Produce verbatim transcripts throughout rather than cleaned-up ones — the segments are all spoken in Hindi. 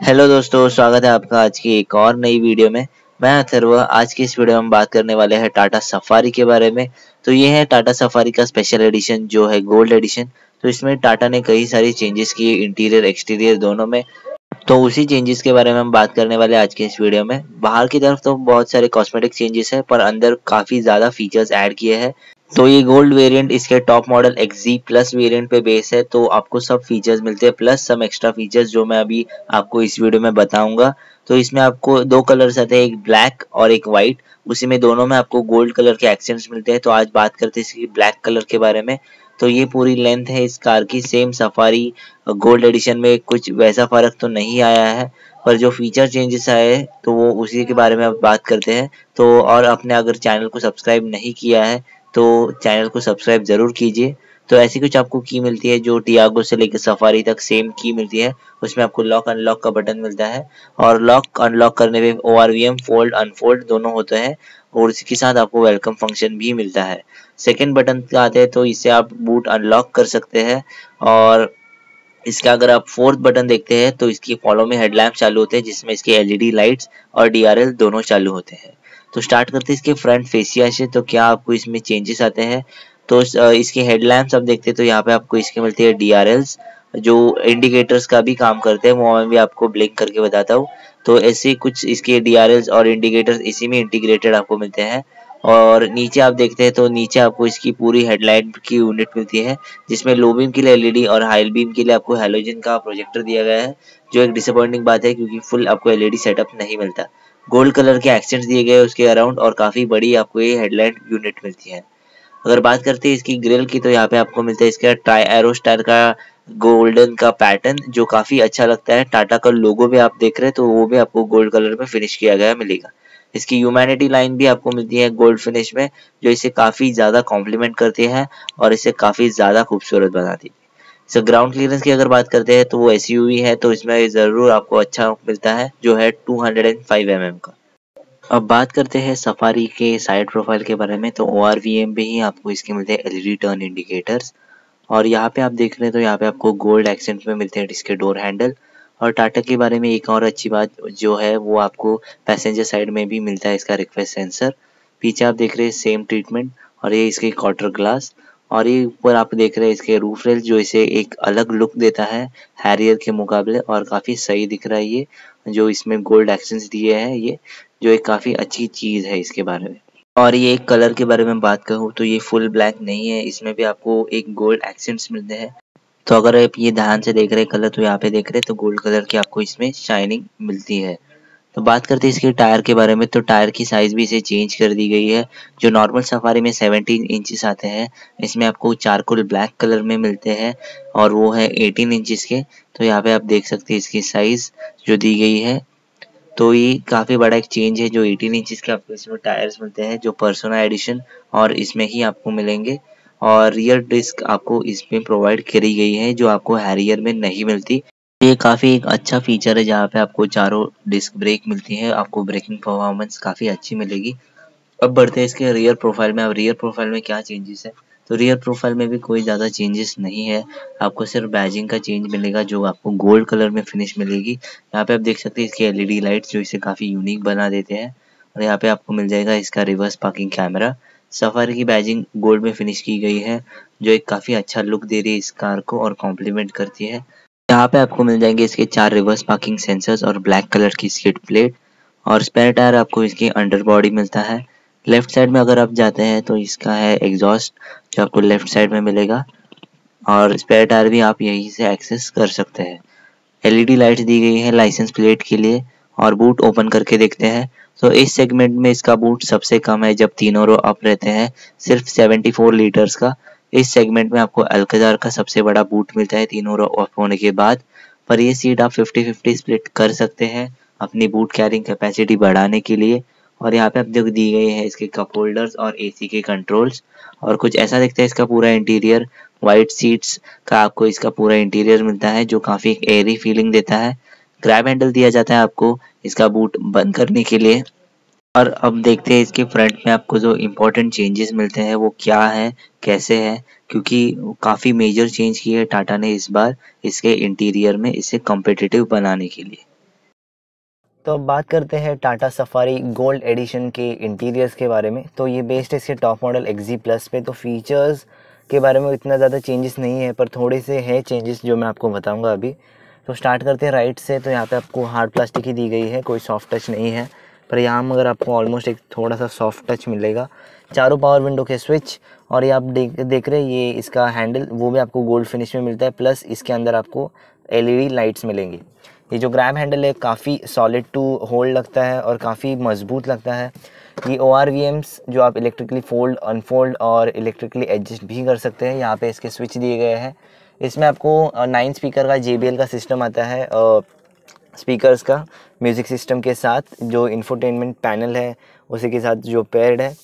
हेलो दोस्तों, स्वागत है आपका आज की एक और नई वीडियो में। मैं अथर्व। आज की इस वीडियो में हम बात करने वाले हैं टाटा सफारी के बारे में। तो ये है टाटा सफारी का स्पेशल एडिशन जो है गोल्ड एडिशन। तो इसमें टाटा ने कई सारी चेंजेस किए इंटीरियर एक्सटीरियर दोनों में। तो उसी चेंजेस के बारे में हम बात करने वाले हैं आज के इस वीडियो में। बाहर की तरफ तो बहुत सारे कॉस्मेटिक चेंजेस है, पर अंदर काफी ज्यादा फीचर्स ऐड किए हैं। तो ये गोल्ड वेरिएंट इसके top model XG plus variant पे बेस है, तो आपको सब फीचर्स मिलते हैं प्लस सम एक्स्ट्रा फीचर्स जो मैं अभी आपको इस वीडियो में बताऊंगा। तो इसमें आपको दो कलर्स आते हैं, एक ब्लैक और एक वाइट। उसी में दोनों में आपको गोल्ड कलर के एक्सेंट्स मिलते हैं। तो आज बात करते हैं इसकी ब्लैक कलर के बारे में। तो ये पूरी लेंथ है इस कार की। सेम सफारी गोल्ड एडिशन में कुछ वैसा फर्क तो नहीं आया है, पर जो फीचर चेंजेस आए हैं तो वो उसी के बारे में अब बात करते हैं। तो और आपने अगर चैनल को सब्सक्राइब नहीं किया है तो चैनल को सब्सक्राइब जरूर कीजिए। तो ऐसी कुछ आपको की मिलती है जो टियागो से लेकर सफारी तक सेम की मिलती है। उसमें आपको लॉक अनलॉक का बटन मिलता है, और लॉक अनलॉक करने में O R V M fold unfold दोनों होते हैं, और इसके साथ आपको वेलकम फंक्शन भी मिलता है। सेकंड बटन पे आते हैं तो इससे आप बूट अनलॉक कर सकते हैं। और इसका अगर आप फोर्थ बटन देखते हैं तो इसकी फॉलो में हेडलैम्प चालू होते हैं, जिसमें इसके एल ई डी लाइट्स और डी आर एल दोनों चालू होते हैं। तो स्टार्ट करते हैं इसके फ्रंट फेसिया से। तो क्या आपको इसमें चेंजेस आते हैं? तो इसके हेडलैम्प्स आप देखते हैं तो यहाँ पे आपको इसके मिलती है डी आर एल्स जो इंडिकेटर्स का भी काम करते हैं, वो मैं भी आपको ब्लिंक करके बताता हूँ। तो ऐसे कुछ इसके डी आर एल्स और इंडिकेटर्स इसी में इंटीग्रेटेड आपको मिलते हैं। और नीचे आप देखते हैं तो नीचे आपको इसकी पूरी हेडलाइट की यूनिट मिलती है, जिसमें लो बीम के लिए एल ई डी और हाई बीम के लिए आपको हैलोजन का प्रोजेक्टर दिया गया है, जो एक डिसअपॉइंटिंग बात है क्योंकि फुल आपको एल ई डी सेटअप नहीं मिलता। गोल्ड कलर के एक्सेंट्स दिए गए उसके अराउंड, और काफी बड़ी आपको ये हेडलाइट यूनिट मिलती है। अगर बात करते हैं इसकी ग्रिल की तो यहाँ पे आपको मिलता है इसका ट्राई एरो स्टाइल का गोल्डन का पैटर्न, जो काफी अच्छा लगता है। टाटा का लोगो भी आप देख रहे हैं तो वो भी आपको गोल्ड कलर में फिनिश किया गया मिलेगा। इसकी ह्यूमैनिटी लाइन भी आपको मिलती है गोल्ड फिनिश में, जो इसे काफी ज्यादा कॉम्प्लीमेंट करती है और इसे काफी ज्यादा खूबसूरत बनाती है। सो ग्राउंड क्लियरेंस की अगर बात करते हैं तो वो एस यू वी है, तो इसमें जरूर आपको अच्छा मिलता है जो है two hundred and five M M का। अब बात करते हैं सफारी के साइड प्रोफाइल के बारे में। तो ओ आर वी एम पे ही आपको इसके मिलते हैं L E D turn indicators, और यहाँ पे आप देख रहे हैं तो यहाँ पे आपको गोल्ड एक्सेंट में मिलते हैं इसके डोर हैंडल। और टाटा के बारे में एक और अच्छी बात जो है वो आपको पैसेंजर साइड में भी मिलता है इसका रिक्वेस्ट सेंसर। पीछे आप देख रहे हैं सेम ट्रीटमेंट, और ये इसके क्वार्टर ग्लास। और ये ऊपर आप देख रहे हैं इसके रूफ रेल, जो इसे एक अलग लुक देता है हैरियर के मुकाबले, और काफ़ी सही दिख रहा है ये जो इसमें गोल्ड एक्सेंट्स दिए हैं, ये जो एक काफ़ी अच्छी चीज़ है इसके बारे में। और ये एक कलर के बारे में बात करूँ तो ये फुल ब्लैक नहीं है, इसमें भी आपको एक गोल्ड एक्सेंट्स मिलते हैं। तो अगर आप ये ध्यान से देख रहे हैं कलर तो यहाँ पे देख रहे हैं तो गोल्ड कलर की आपको इसमें शाइनिंग मिलती है। तो बात करते हैं इसके टायर के बारे में। तो टायर की साइज भी इसे चेंज कर दी गई है। जो नॉर्मल सफारी में सेवनटीन इंचेस आते हैं, इसमें आपको चारकोल ब्लैक कलर में मिलते हैं, और वो है एटीन इंचेस के। तो यहाँ पे आप देख सकते हैं इसकी साइज जो दी गई है। तो ये काफ़ी बड़ा एक चेंज है, जो एटीन इंचेस के आपको इसमें टायर्स मिलते हैं जो पर्सोना एडिशन और इसमें ही आपको मिलेंगे। और रियर डिस्क आपको इसमें प्रोवाइड करी गई है जो आपको हैरियर में नहीं मिलती। ये काफ़ी एक अच्छा फीचर है जहाँ पे आपको चारों डिस्क ब्रेक मिलती है, आपको ब्रेकिंग परफॉर्मेंस काफ़ी अच्छी मिलेगी। अब बढ़ते हैं इसके रियर प्रोफाइल में। अब रियर प्रोफाइल में क्या चेंजेस है? तो रियर प्रोफाइल में भी कोई ज़्यादा चेंजेस नहीं है, आपको सिर्फ बैजिंग का चेंज मिलेगा जो आपको गोल्ड कलर में फिनिश मिलेगी। यहाँ पे आप देख सकते हैं इसके एल ई डी लाइट्स जो इसे काफ़ी यूनिक बना देते हैं। और यहाँ पे आपको मिल जाएगा इसका रिवर्स पार्किंग कैमरा। सफारी की बैजिंग गोल्ड में फिनिश की गई है, जो एक काफ़ी अच्छा लुक दे रही है इस कार को और कॉम्प्लीमेंट करती है। यहाँ पे आपको मिल जाएंगे इसके चार रिवर्स पार्किंग सेंसर्स और ब्लैक कलर की स्किड प्लेट, और स्पेयर टायर आपको इसकी अंडर बॉडी मिलता है। लेफ्ट साइड में अगर आप जाते हैं तो इसका है एग्जॉस्ट जो आपको लेफ्ट साइड में मिलेगा, और स्पेयर टायर भी आप यहीं से एक्सेस कर सकते हैं। एल ई डी लाइट्स दी गई है लाइसेंस प्लेट के लिए। और बूट ओपन करके देखते हैं तो इस सेगमेंट में इसका बूट सबसे कम है जब तीनों रो अप रहते हैं, सिर्फ सेवेंटी फोर लीटर्स का। इस सेगमेंट में आपको अल्कजार का सबसे बड़ा बूट मिलता है तीनों रो अप होने के बाद। पर ये सीट आप फिफ्टी फिफ्टी स्प्लिट कर सकते हैं अपनी बूट कैरिंग कैपेसिटी बढ़ाने के लिए। और यहाँ पे आप जो दी गई है इसके कप होल्डर्स और ए सी के कंट्रोल्स, और कुछ ऐसा दिखता है इसका पूरा इंटीरियर। वाइट सीट्स का आपको इसका पूरा इंटीरियर मिलता है जो काफ़ी एक एयरी फीलिंग देता है। ग्रैब हैंडल दिया जाता है आपको इसका बूट बंद करने के लिए। और अब देखते हैं इसके फ्रंट में आपको जो इम्पोर्टेंट चेंजेस मिलते हैं वो क्या है, कैसे है, क्योंकि काफ़ी मेजर चेंज किए है टाटा ने इस बार इसके इंटीरियर में, इसे कॉम्पिटिटिव बनाने के लिए। तो अब बात करते हैं टाटा सफारी गोल्ड एडिशन के इंटीरियर्स के बारे में। तो ये बेस्ड है इसके top model X G plus पे। तो फीचर्स के बारे में इतना ज़्यादा चेंजेस नहीं है, पर थोड़े से है चेंजेस जो मैं आपको बताऊंगा अभी। तो स्टार्ट करते हैं राइट से। तो यहाँ पे आपको हार्ड प्लास्टिक ही दी गई है, कोई सॉफ्ट टच नहीं है, पर यहाँ मगर आपको ऑलमोस्ट एक थोड़ा सा सॉफ्ट टच मिलेगा। चारों पावर विंडो के स्विच, और ये आप देख देख रहे हैं ये इसका हैंडल वो भी आपको गोल्ड फिनिश में मिलता है, प्लस इसके अंदर आपको एल ई डी लाइट्स मिलेंगी। ये जो ग्रैब हैंडल है काफ़ी सॉलिड टू होल्ड लगता है और काफ़ी मजबूत लगता है। ये ओ आर वी एम्स जो आप इलेक्ट्रिकली फोल्ड अनफोल्ड और इलेक्ट्रिकली एडजस्ट भी कर सकते हैं। यहाँ पे इसके स्विच दिए गए हैं। इसमें आपको नाइन स्पीकर का जे बी एल का सिस्टम आता है, स्पीकर्स का म्यूज़िक सिस्टम के साथ, जो इंफोटेनमेंट पैनल है उसी के साथ जो पेयर्ड है।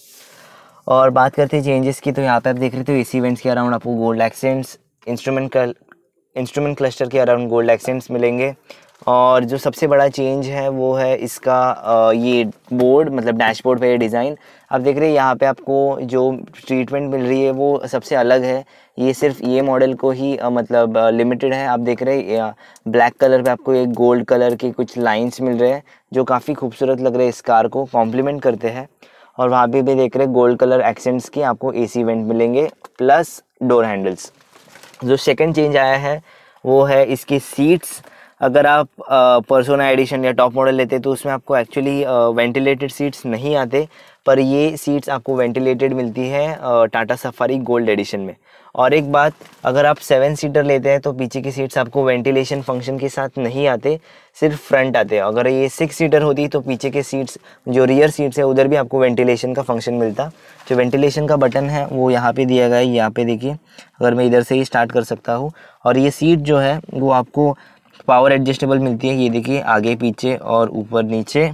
और बात करते हैं चेंजेस की, तो यहाँ पे आप देख रहे थे एसी वेंट्स के अराउंड आपको गोल्ड एक्सेंट्स, इंस्ट्रूमेंट का इंस्ट्रूमेंट क्लस्टर के अराउंड गोल्ड एक्सेंट्स मिलेंगे। और जो सबसे बड़ा चेंज है वो है इसका ये बोर्ड, मतलब डैशबोर्ड पे ये डिज़ाइन आप देख रहे हैं। यहाँ पे आपको जो ट्रीटमेंट मिल रही है वो सबसे अलग है। ये सिर्फ ये मॉडल को ही मतलब लिमिटेड है। आप देख रहे हैं ब्लैक कलर पे आपको एक गोल्ड कलर के कुछ लाइंस मिल रहे हैं जो काफ़ी खूबसूरत लग रहे हैं, इस कार को कॉम्प्लीमेंट करते हैं। और वहाँ पे भी देख रहे हैं गोल्ड कलर एक्सेंट्स की आपको एसी वेंट मिलेंगे, प्लस डोर हैंडल्स। जो सेकंड चेंज आया है वो है इसकी सीट्स। अगर आप पर्सोना एडिशन या टॉप मॉडल लेते तो उसमें आपको एक्चुअली वेंटिलेटेड सीट्स नहीं आते, पर ये सीट्स आपको वेंटिलेटेड मिलती है टाटा सफारी गोल्ड एडिशन में। और एक बात, अगर आप सेवन सीटर लेते हैं तो पीछे की सीट्स आपको वेंटिलेशन फंक्शन के साथ नहीं आते, सिर्फ फ्रंट आते हैं। अगर ये सिक्स सीटर होती तो पीछे के सीट्स जो रियर सीट्स है उधर भी आपको वेंटिलेशन का फंक्शन मिलता। जो वेंटिलेशन का बटन है वो यहाँ पे दिया गया है, यहाँ पे देखिए। अगर मैं इधर से ही स्टार्ट कर सकता हूँ, और ये सीट जो है वो आपको पावर एडजस्टेबल मिलती है। ये देखिए आगे पीछे और ऊपर नीचे।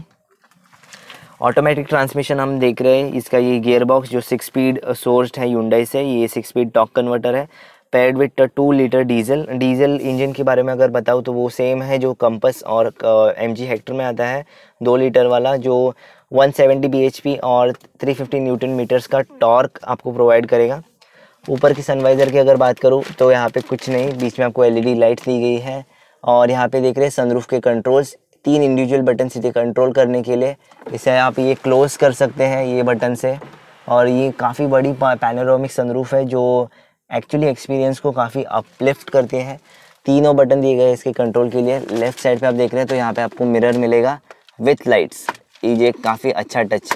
ऑटोमेटिक ट्रांसमिशन हम देख रहे हैं। इसका ये गियर बॉक्स जो सिक्स स्पीड सोर्स्ड है ह्यूंडई से, ये सिक्स स्पीड टॉर्क कन्वर्टर है, paired with two litre diesel. Diesel engine के बारे में अगर बताऊँ तो वो सेम है जो कंपस और एम जी हेक्टर में आता है, दो लीटर वाला, जो one seventy B H P और थ्री फिफ्टी न्यूटन मीटर्स का टॉर्क आपको प्रोवाइड करेगा। ऊपर की सनवाइज़र की अगर बात करूँ तो यहाँ पे कुछ नहीं, बीच में आपको एल ई डी लाइट दी गई है। और यहाँ पे देख रहे हैं सनरूफ के कंट्रोल्स, तीन इंडिविजुअल बटन सीधे कंट्रोल करने के लिए। इसे आप ये क्लोज कर सकते हैं ये बटन से। और ये काफ़ी बड़ी पैनोरामिक सनरूफ है जो एक्चुअली एक्सपीरियंस को काफ़ी अपलिफ्ट करते हैं। तीनों बटन दिए गए इसके कंट्रोल के लिए। लेफ्ट साइड पे आप देख रहे हैं तो यहाँ पे आपको मिरर मिलेगा विथ लाइट्स, ये काफ़ी अच्छा टच।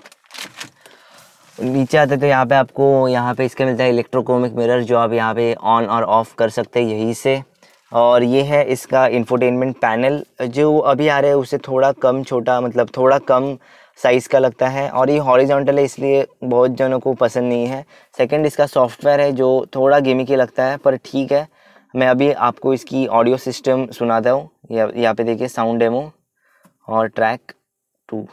नीचे आते तो यहाँ पे आपको यहाँ पे इसका मिलता है इलेक्ट्रोक्रोमिक मिरर, जो आप यहाँ पे ऑन और ऑफ कर सकते हैं यहीं से। और ये है इसका इंफोटेनमेंट पैनल, जो अभी आ रहा है उससे थोड़ा कम छोटा, मतलब थोड़ा कम साइज़ का लगता है। और ये हॉरिजॉन्टल है इसलिए बहुत जनों को पसंद नहीं है। सेकंड, इसका सॉफ्टवेयर है जो थोड़ा गेमिकी लगता है, पर ठीक है। मैं अभी आपको इसकी ऑडियो सिस्टम सुनाता हूँ। यहाँ पे देखिए साउंड डेमो और ट्रैक टू।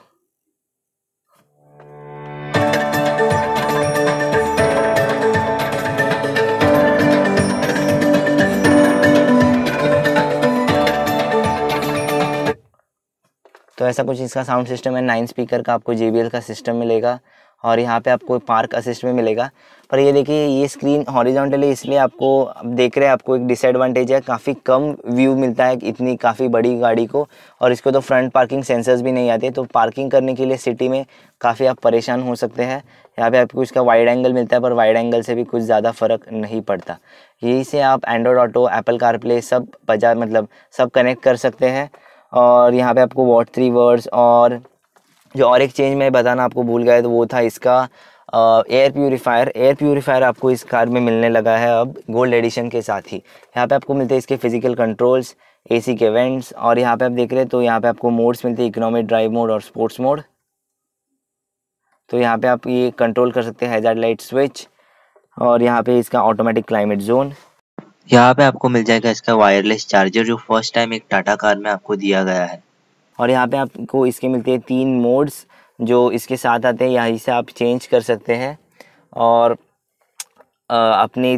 तो ऐसा कुछ इसका साउंड सिस्टम है। नाइन स्पीकर का आपको जे बी एल का सिस्टम मिलेगा, और यहाँ पे आपको पार्क असिस्ट में मिलेगा। पर ये देखिए ये स्क्रीन हॉरिजॉन्टल है, इसलिए आपको देख रहे हैं आपको एक डिसएडवांटेज है, काफ़ी कम व्यू मिलता है इतनी काफ़ी बड़ी गाड़ी को। और इसको तो फ्रंट पार्किंग सेंसर्स भी नहीं आते, तो पार्किंग करने के लिए सिटी में काफ़ी आप परेशान हो सकते हैं। यहाँ पे आपको इसका वाइड एंगल मिलता है, पर वाइड एंगल से भी कुछ ज़्यादा फ़र्क नहीं पड़ता। यही से आप एंड्रॉयड ऑटो, एप्पल कारप्ले सब बजा मतलब सब कनेक्ट कर सकते हैं। और यहाँ पे आपको वॉट थ्री वर्ड्स, और जो और एक चेंज मैं बताना आपको भूल गया तो वो था इसका एयर प्यूरीफायर। एयर प्यूरीफायर आपको इस कार में मिलने लगा है अब गोल्ड एडिशन के साथ ही। यहाँ पे आपको मिलते हैं इसके फिजिकल कंट्रोल्स, एसी के वेंट्स, और यहाँ पे आप देख रहे हैं तो यहाँ पे आपको मोड्स मिलते हैं, इकोनॉमिक ड्राइव मोड और स्पोर्ट्स मोड। तो यहाँ पे आप ये कंट्रोल कर सकते हैं हैजार्ड लाइट स्विच, और यहाँ पे इसका ऑटोमेटिक क्लाइमेट जोन। यहाँ पे आपको मिल जाएगा इसका वायरलेस चार्जर, जो फर्स्ट टाइम एक टाटा कार में आपको दिया गया है। और यहाँ पे आपको इसके मिलते हैं तीन मोड्स जो इसके साथ आते हैं, यहीं से आप चेंज कर सकते हैं। और आ, अपनी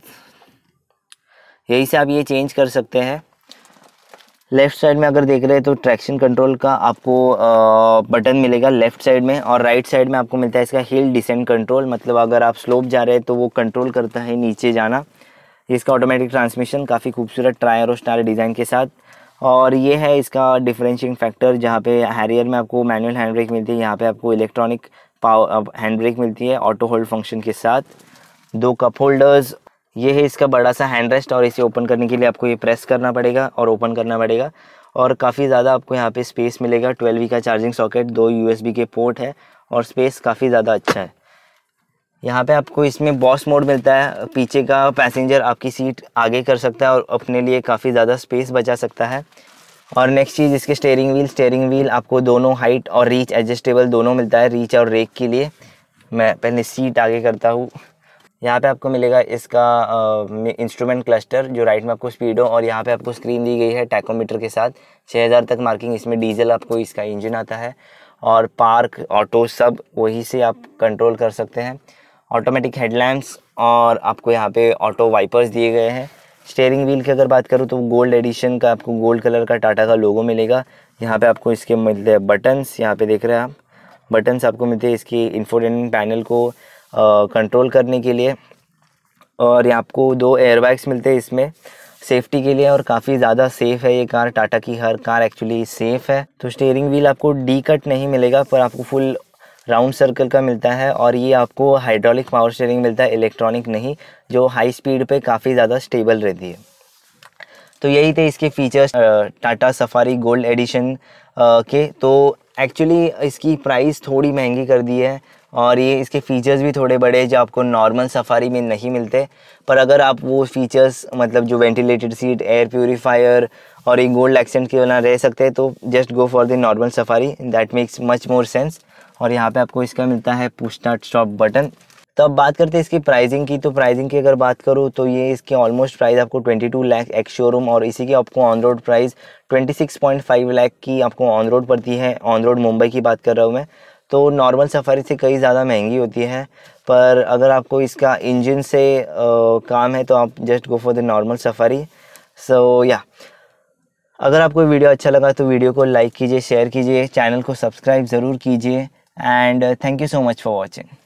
यहीं से आप ये चेंज कर सकते हैं। लेफ़्ट साइड में अगर देख रहे हैं तो ट्रैक्शन कंट्रोल का आपको आ, बटन मिलेगा लेफ़्ट साइड में, और राइट साइड में आपको मिलता है इसका हिल डिसेंड कंट्रोल, मतलब अगर आप स्लोप जा रहे हैं तो वो कंट्रोल करता है नीचे जाना। इसका ऑटोमेटिक ट्रांसमिशन काफ़ी खूबसूरत ट्रायर और स्टार डिज़ाइन के साथ। और ये है इसका डिफरेंशिएटिंग फैक्टर, जहाँ पे हैरियर में आपको मैनुअल हैंड ब्रेक मिलती है, यहाँ पे आपको इलेक्ट्रॉनिक पावर हैंड ब्रेक मिलती है ऑटो होल्ड फंक्शन के साथ। दो कप होल्डर्स, ये है इसका बड़ा सा हैंड रेस्ट, और इसे ओपन करने के लिए आपको ये प्रेस करना पड़ेगा और ओपन करना पड़ेगा। और काफ़ी ज़्यादा आपको यहाँ पे स्पेस मिलेगा। ट्वेल्व वी का चार्जिंग सॉकेट, दो यूएसबी के पोर्ट है और स्पेस काफ़ी ज़्यादा अच्छा है। यहाँ पे आपको इसमें बॉस मोड मिलता है, पीछे का पैसेंजर आपकी सीट आगे कर सकता है और अपने लिए काफ़ी ज़्यादा स्पेस बचा सकता है। और नेक्स्ट चीज़ इसके स्टीयरिंग व्हील, स्टीयरिंग व्हील आपको दोनों हाइट और रीच एडजस्टेबल दोनों मिलता है, रीच और रेक के लिए। मैं पहले सीट आगे करता हूँ। यहाँ पे आपको मिलेगा इसका इंस्ट्रूमेंट क्लस्टर, जो राइट में आपको स्पीडो, और यहाँ पे आपको स्क्रीन दी गई है टैकोमीटर के साथ, छः हज़ार तक मार्किंग। इसमें डीजल आपको इसका इंजन आता है, और पार्क ऑटो सब वहीं से आप कंट्रोल कर सकते हैं। ऑटोमेटिक हेडलैम्प्स, और आपको यहाँ पे ऑटो वाइपर्स दिए गए हैं। स्टीयरिंग व्हील की अगर बात करूँ तो गोल्ड एडिशन का आपको गोल्ड कलर का टाटा का लोगो मिलेगा। यहाँ पे आपको इसके मिलते हैं बटन्स, यहाँ पे देख रहे हैं आप, बटन्स आपको मिलते हैं इसकी इंफोटेनमेंट पैनल को कंट्रोल करने के लिए। और यहाँ आपको दो एयरबैग्स मिलते हैं इसमें सेफ्टी के लिए, और काफ़ी ज़्यादा सेफ़ है ये कार। टाटा की हर कार एक्चुअली सेफ़ है। तो स्टीयरिंग व्हील आपको डी कट नहीं मिलेगा, पर आपको फुल राउंड सर्कल का मिलता है, और ये आपको हाइड्रोलिक पावर स्टीयरिंग मिलता है, इलेक्ट्रॉनिक नहीं, जो हाई स्पीड पे काफ़ी ज़्यादा स्टेबल रहती है। तो यही थे इसके features Tata safari gold edition के। तो एक्चुअली इसकी प्राइस थोड़ी महंगी कर दी है, और ये इसके फीचर्स भी थोड़े बड़े जो आपको नॉर्मल सफारी में नहीं मिलते। पर अगर आप वो फीचर्स, मतलब जो वेंटिलेटेड सीट, एयर प्यूरीफायर और एक गोल्ड एक्सेंट के बना रह सकते हैं, तो just go for the normal safari, that makes much more sense. और यहाँ पे आपको इसका मिलता है पुश स्टार्ट स्टॉप बटन। तो अब बात करते हैं इसकी प्राइसिंग की। तो प्राइसिंग की अगर बात करूँ तो ये इसकी ऑलमोस्ट प्राइस आपको बाईस लाख एक्स शोरूम, और इसी की आपको ऑन रोड प्राइस छब्बीस पॉइंट पाँच लाख की आपको ऑन रोड पड़ती है। ऑन रोड मुंबई की बात कर रहा हूँ मैं। तो नॉर्मल सफारी से कई ज़्यादा महंगी होती है, पर अगर आपको इसका इंजन से आ, काम है तो आप just go for the normal safari. So yeah, अगर आपको वीडियो अच्छा लगा तो वीडियो को लाइक कीजिए, शेयर कीजिए, चैनल को सब्सक्राइब ज़रूर कीजिए, and thank you so much for watching.